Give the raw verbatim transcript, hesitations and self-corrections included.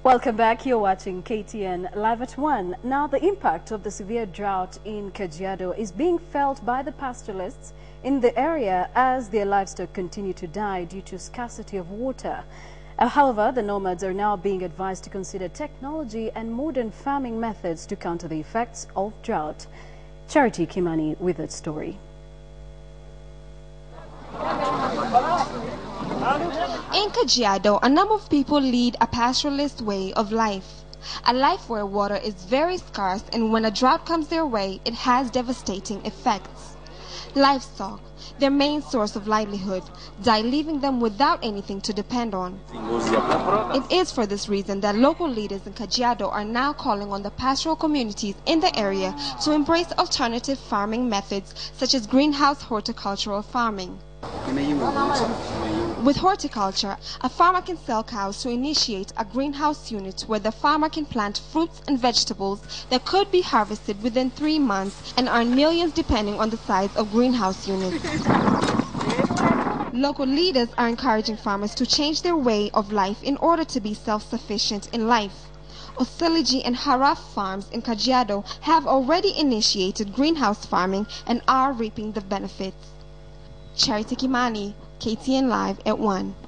Welcome back. You're watching K T N Live at one. Now, the impact of the severe drought in Kajiado is being felt by the pastoralists in the area as their livestock continue to die due to scarcity of water. Uh, however, the nomads are now being advised to consider technology and modern farming methods to counter the effects of drought. Charity Kimani with that story. In Kajiado, a number of people lead a pastoralist way of life. A life where water is very scarce, and when a drought comes their way, it has devastating effects. Livestock, their main source of livelihood, die, leaving them without anything to depend on. It is for this reason that local leaders in Kajiado are now calling on the pastoral communities in the area to embrace alternative farming methods such as greenhouse horticultural farming. With horticulture, a farmer can sell cows to initiate a greenhouse unit where the farmer can plant fruits and vegetables that could be harvested within three months and earn millions depending on the size of greenhouse units. Local leaders are encouraging farmers to change their way of life in order to be self-sufficient in life. Osiliji and Haraf farms in Kajiado have already initiated greenhouse farming and are reaping the benefits. Charity Kimani, K T N Live at one.